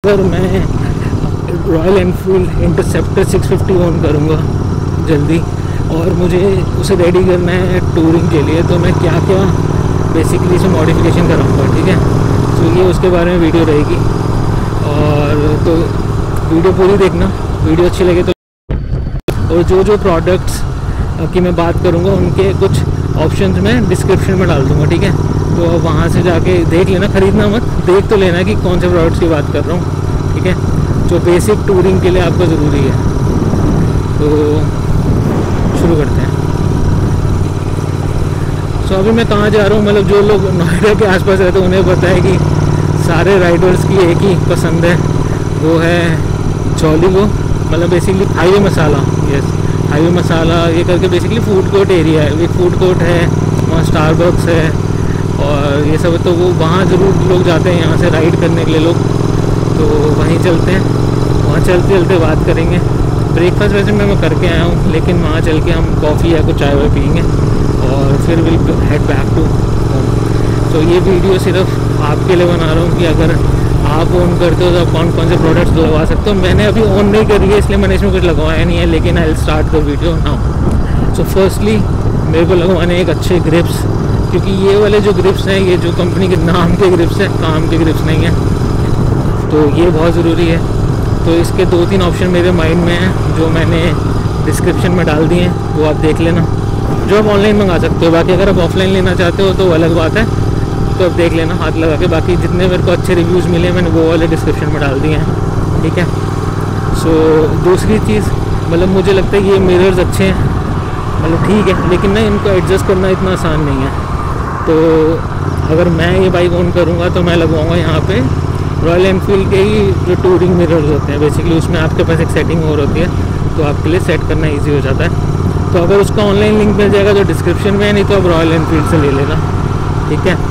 पर मैं royal Enfield interceptor 650 own करूँगा जल्दी, और मुझे उसे रेडी करना है टूरिंग के लिए। तो मैं क्या क्या बेसिकली इसे मॉडिफिकेशन कराऊँगा, ठीक है। तो ये उसके बारे में वीडियो रहेगी, और तो वीडियो पूरी देखना, वीडियो अच्छी लगे तो। और जो प्रोडक्ट्स की मैं बात करूँगा उनके कुछ ऑप्शंस मैं डिस्क्रिप्शन में डाल दूँगा, ठीक है। तो वहाँ से जाके देख लेना, ख़रीदना मत, देख तो लेना कि कौन से प्रोडक्ट्स की बात कर रहा हूँ, ठीक है, जो बेसिक टूरिंग के लिए आपको ज़रूरी है। तो शुरू करते हैं। सो अभी मैं कहाँ जा रहा हूँ, मतलब जो लोग नोएडा के आसपास रहते हैं उन्हें पता है कि सारे राइडर्स की एक ही पसंद है, वो है जॉली गो, मतलब basically highway masala. Yes, highway masala ये करके बेसिकली फूड कोर्ट एरिया है, एक फूड कोर्ट है, वहाँ स्टारबक्स है और ये सब। तो वो वहाँ ज़रूर लोग जाते हैं यहाँ से राइड करने के लिए लोग, तो वहीं चलते हैं, वहाँ चलते चलते बात करेंगे। ब्रेकफास्ट वैसे मैं करके आया हूँ, लेकिन वहाँ चल के हम कॉफ़ी या कुछ चाय वाय पियेंगे और फिर will head back to home. तो ये वीडियो सिर्फ आपके लिए बना रहा हूँ कि अगर आप ओन करते हो तो आप कौन कौन से प्रोडक्ट्स लगवा सकते हो। मैंने अभी ओन नहीं करी है इसलिए मैंने इसमें कुछ लगवाया नहीं है, लेकिन I will start the video now. So firstly मेरे को लगवाने एक अच्छे ग्रिप्स, क्योंकि ये वाले जो ग्रिप्स हैं ये जो कंपनी के नाम के ग्रिप्स हैं, काम के ग्रिप्स नहीं हैं, तो ये बहुत ज़रूरी है। तो इसके 2-3 ऑप्शन मेरे माइंड में हैं जो मैंने डिस्क्रिप्शन में डाल दिए हैं, वो आप देख लेना, जो आप ऑनलाइन मंगा सकते हो। बाकी अगर आप ऑफलाइन लेना चाहते हो तो अलग बात है, तो आप देख लेना हाथ लगा के। बाकी जितने मेरे को अच्छे रिव्यूज़ मिले मैंने वो वाले डिस्क्रिप्शन में डाल दिए हैं, ठीक है। सो दूसरी चीज़, मतलब मुझे लगता है ये मिरर्स अच्छे हैं, मतलब ठीक है, लेकिन ना इनको एडजस्ट करना इतना आसान नहीं है। तो अगर मैं ये बाइक ओन करूँगा तो मैं लगवाऊँगा यहाँ पे रॉयल एनफील्ड के ही जो टूरिंग मिरर्स होते हैं। बेसिकली उसमें आपके पास एक सेटिंग और होती है, तो आपके लिए सेट करना ईजी हो जाता है। तो अगर उसका ऑनलाइन लिंक मिल जाएगा तो डिस्क्रिप्शन में है, नहीं तो आप रॉयल एनफील्ड से ले लेना, ठीक है।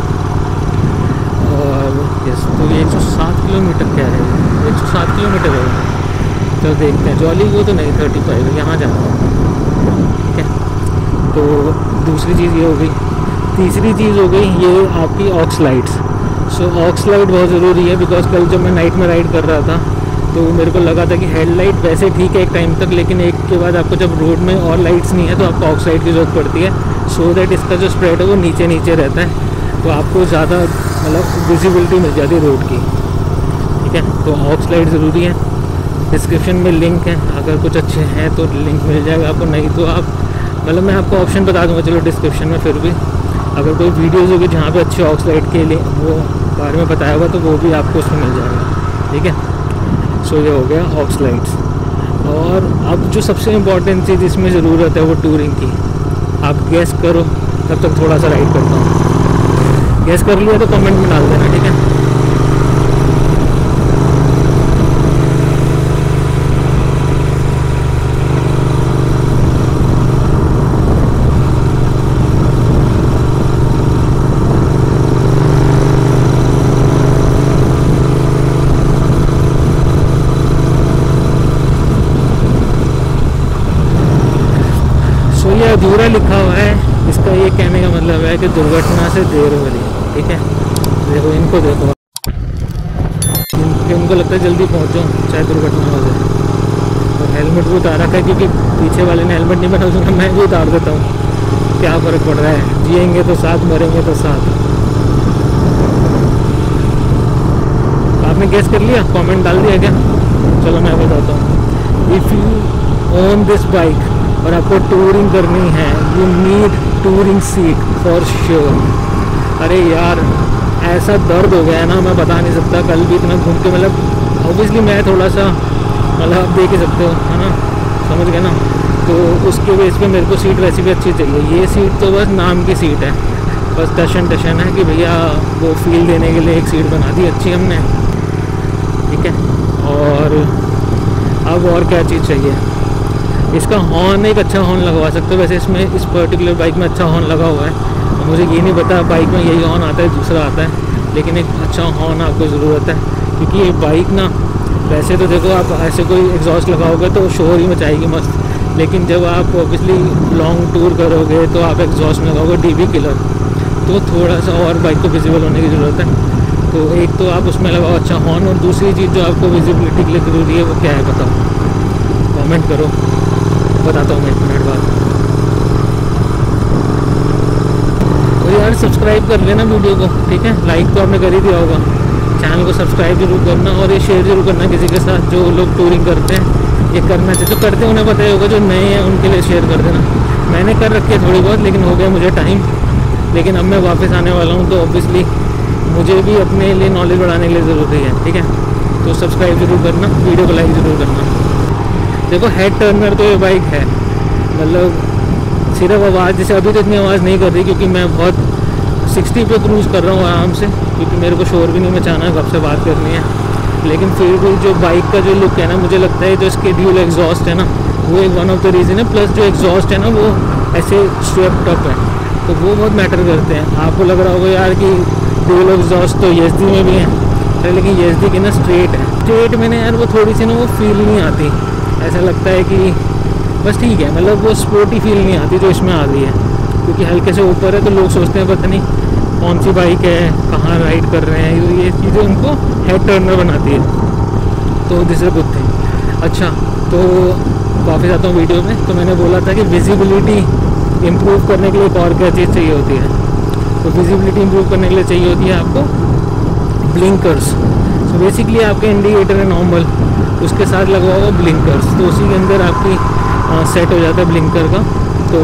और यस, तो ये 107 किलोमीटर क्या है, 107 किलोमीटर है, तो देखते हैं। जॉली वो तो नहीं 35 है, यहाँ जाना है, ठीक है। तो दूसरी चीज़ ये हो गई। तीसरी चीज़ हो गई ये आपकी aux lights. So aux light बहुत ज़रूरी है, बिकॉज कल जब मैं नाइट में राइड कर रहा था तो मेरे को लगा था कि हेडलाइट वैसे ठीक है एक टाइम तक, लेकिन एक के बाद आपको जब रोड में और लाइट्स नहीं है तो आपको ऑक्स लाइट की ज़रूरत पड़ती है, सो दैट इसका जो स्प्रेड है वो नीचे नीचे रहता है, तो आपको ज़्यादा मतलब विजिबिलिटी मिल जाती है रोड की, ठीक है। तो ऑक्स लाइट ज़रूरी है। डिस्क्रिप्शन में लिंक है, अगर कुछ अच्छे हैं तो लिंक मिल जाएगा आपको, नहीं तो आप मतलब मैं आपको ऑप्शन बता दूंगा चलो डिस्क्रिप्शन में। फिर भी अगर कोई वीडियोज़ होगी जहाँ पे अच्छे ऑक्स लाइट के लिए वो बारे में बताया होगा तो वो भी आपको उसमें मिल जाएगा, ठीक है। सो ये हो गया ऑक्स लाइट्स। और अब जो सबसे इम्पॉर्टेंट चीज़ इसमें ज़रूरत है वो टूरिंग की। आप गैस करो, तब तक थोड़ा सा राइड करता हूँ। गैस कर लिया तो कमेंट में डाल देना, ठीक है। ये अधूरा लिखा हुआ है, इसका ये कहने का मतलब है कि दुर्घटना से देर हो रही है, ठीक है। देखो इनको देखो, इनको लगता है जल्दी पहुंचो चाहे दुर्घटना हो जाए। और हेलमेट भी उतार रखा है क्योंकि पीछे वाले ने हेलमेट नहीं पहना, उसका मैं भी उतार देता हूँ, क्या फ़र्क पड़ रहा है, जिएंगे तो साथ, मरेंगे तो साथ। आपने गैस कर लिया, कमेंट डाल दिया क्या? चलो मैं बताता हूँ। If you own this bike और आपको टूरिंग करनी है, you need touring seat for sure. अरे यार ऐसा दर्द हो गया है ना, मैं बता नहीं सकता। कल भी इतना घूम के, मतलब ऑब्वियसली मैं थोड़ा सा, मतलब आप देख ही सकते हो, है ना, समझ गए ना। तो उसके बेस पे मेरे को सीट वैसे भी अच्छी चाहिए। ये सीट तो बस नाम की सीट है, बस टशन है कि भैया वो फील देने के लिए एक सीट बना दी अच्छी हमने, ठीक है। और अब और क्या चीज़ चाहिए, इसका हॉर्न, एक अच्छा हॉर्न लगवा सकते हो। वैसे इसमें इस पर्टिकुलर बाइक में अच्छा हॉर्न लगा हुआ है, मुझे ये नहीं पता बाइक में यही हॉर्न आता है दूसरा आता है, लेकिन एक अच्छा हॉर्न आपको ज़रूरत है। क्योंकि ये बाइक ना, वैसे तो देखो आप ऐसे कोई एग्जॉस्ट लगाओगे तो शोर ही मचाएगी मस्त, लेकिन जब आप ऑब्वियसली लॉन्ग टूर करोगे तो आप एग्जॉस्ट में लगाओगे DB किलर, तो थोड़ा सा और बाइक को विजिबल होने की ज़रूरत है। तो एक तो आप उसमें लगाओ अच्छा हॉर्न, और दूसरी चीज़ जो आपको विजिबिलिटी के लिए ज़रूरी है वो क्या है बताओ, कमेंट करो, बताता हूँ मैं 1 मिनट बाद। तो यार सब्सक्राइब कर लेना वीडियो को, ठीक है, लाइक तो आपने कर ही दिया होगा, चैनल को सब्सक्राइब जरूर करना और ये शेयर जरूर करना किसी के साथ जो लोग टूरिंग करते हैं। ये करना चाहिए, जो करते हैं उन्हें पता ही होगा, जो नए हैं उनके लिए शेयर कर देना। मैंने कर रखी है थोड़ी बहुत, लेकिन हो गया मुझे टाइम, लेकिन अब मैं वापस आने वाला हूँ, तो ऑब्वियसली मुझे भी अपने लिए नॉलेज बढ़ाने के लिए ज़रूरी है, ठीक है। तो सब्सक्राइब जरूर करना, वीडियो को लाइक ज़रूर करना। देखो हेड टर्नर तो ये बाइक है, मतलब सिर्फ आवाज़, जैसे अभी तो इतनी आवाज़ नहीं कर रही क्योंकि मैं बहुत 60 पे क्रूज़ कर रहा हूँ आराम से, क्योंकि मेरे को शोर भी नहीं मचाना है, कब से बात करनी है। लेकिन फिर भी जो बाइक का जो लुक है ना, मुझे लगता है जो इसके ड्यूल एग्जॉस्ट है ना, वो एक वन ऑफ द रीज़न है। प्लस जो एग्जॉस्ट है ना वो ऐसे स्वेप्ट अप है, तो वो बहुत मैटर करते हैं। आपको लग रहा होगा यार कि ड्यूल एग्जॉस्ट तो ESD में भी है, लेकिन ESD की ना स्ट्रेट है, स्ट्रेट में ना यार वो थोड़ी सी ना वो फील नहीं आती, ऐसा लगता है कि बस ठीक है, मतलब वो स्पोर्टी फील नहीं आती जो इसमें आ रही है, क्योंकि हल्के से ऊपर है तो लोग सोचते हैं पता नहीं कौन सी बाइक है, कहाँ राइड कर रहे हैं, ये चीज़ें उनको हेड टर्नर बनाती है। तो दिस इज गुड थिंग। अच्छा, तो वापस आता हूँ वीडियो में। तो मैंने बोला था कि विजिबिलिटी इम्प्रूव करने के लिए एक और क्या चीज़ चाहिए होती है, तो विजिबिलिटी इम्प्रूव करने के लिए चाहिए होती है आपको ब्लिंकर्स। सो बेसिकली आपके इंडिकेटर है नॉर्मल, उसके साथ लगवाओ ब्लिंकर्स, तो उसी के अंदर आपकी सेट हो जाता है ब्लिंकर का। तो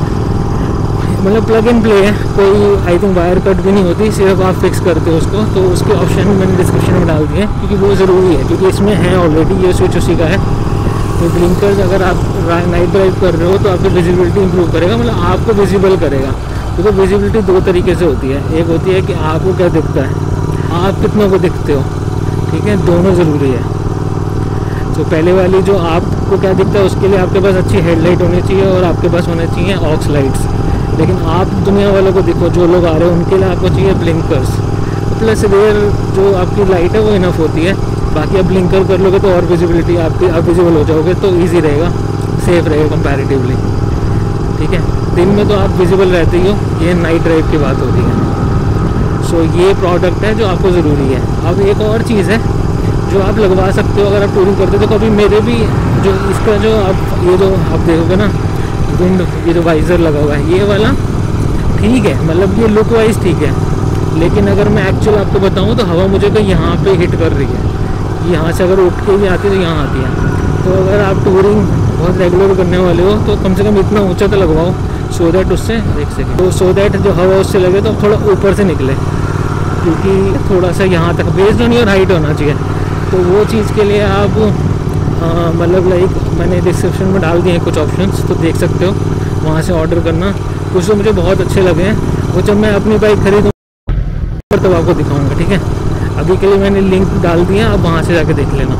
मतलब प्लग एंड प्ले है, कोई आई थिंक वायर कट भी नहीं होती, सिर्फ आप फिक्स करते हो उसको। तो उसके ऑप्शन मैंने डिस्क्रिप्शन में डाल दिए हैं, क्योंकि वो ज़रूरी है, क्योंकि इसमें है ऑलरेडी, ये स्विच उसी का है। तो ब्लिंकर्स अगर आप नाइट ड्राइव कर रहे हो तो आपकी विजिबिलिटी इंप्रूव करेगा, मतलब आपको विजिबल करेगा। तो विजिबिलिटी 2 तरीके से होती है, एक होती है कि आपको क्या दिखता है, आप कितना को दिखते हो, ठीक है, दोनों ज़रूरी है। तो पहले वाली जो आपको क्या दिखता है उसके लिए आपके पास अच्छी हेडलाइट होनी चाहिए और आपके पास होने चाहिए ऑक्स लाइट्स। लेकिन आप दुनिया वालों को देखो, जो लोग आ रहे हैं उनके लिए आपको चाहिए ब्लिंकर्स। प्लस रेयर जो आपकी लाइट है वो इनफ होती है, बाकी आप ब्लिंकर कर लोगे तो और विजिबिलिटी आपकी, आप विजिबल हो जाओगे तो ईजी रहेगा, सेफ रहेगा कंपैरेटिवली, ठीक है। दिन में तो आप विजिबल रहते ही हो, ये नाइट ड्राइव की बात होती है। सो ये प्रोडक्ट है जो आपको ज़रूरी है। अब एक और चीज़ है जो आप लगवा सकते हो अगर आप टूरिंग करते हो, तो कभी मेरे भी जो इसका जो आप ये जो आप देखोगे ना विंड, ये जो वाइज़र लगा हुआ है ये वाला ठीक है, मतलब ये लुक वाइज ठीक है, लेकिन अगर मैं एक्चुअल आपको बताऊं तो हवा मुझे तो यहाँ पे हिट कर रही है, यहाँ से अगर उठ के भी आती है तो यहाँ आती है। तो अगर आप टूरिंग बहुत रेगुलर करने वाले हो तो कम से कम इतना ऊंचा तो लगवाओ, सो दैट उससे एक सेकेंड, तो सो दैट जो हवा उससे लगे तो थोड़ा ऊपर से निकले, क्योंकि थोड़ा सा यहाँ तक बेस्ड ऑन योर हाइट होना चाहिए। तो वो चीज़ के लिए आप मतलब लाइक मैंने डिस्क्रिप्शन में डाल दिए हैं कुछ ऑप्शंस, तो देख सकते हो, वहाँ से ऑर्डर करना। कुछ तो मुझे बहुत अच्छे लगे हैं, वो जब मैं अपनी बाइक खरीदूँगा तब आपको दिखाऊंगा, ठीक है। अभी के लिए मैंने लिंक डाल दिया, आप वहाँ से जाके देख लेना।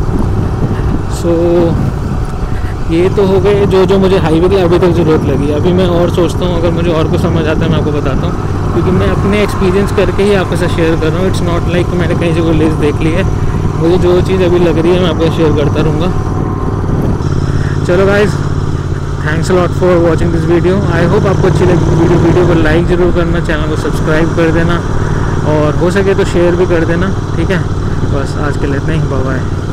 सो ये तो हो गए जो मुझे हाईवे की अभी तक ज़रूरत लगी। अभी मैं और सोचता हूँ, अगर मुझे और कुछ समझ आता है मैं आपको बताता हूँ, क्योंकि मैं अपने एक्सपीरियंस करके ही आपके साथ शेयर कर रहा हूँ। इट्स नॉट लाइक मैंने कहीं से कोई लिस्ट देख ली है, मुझे जो चीज़ अभी लग रही है मैं आपको शेयर करता रहूँगा। चलो guys, thanks a lot for watching this video. I hope आपको अच्छी लगी वीडियो को लाइक ज़रूर करना, चैनल को सब्सक्राइब कर देना और हो सके तो शेयर भी कर देना, ठीक है। बस आज के लिए इतना ही, बाय बाय।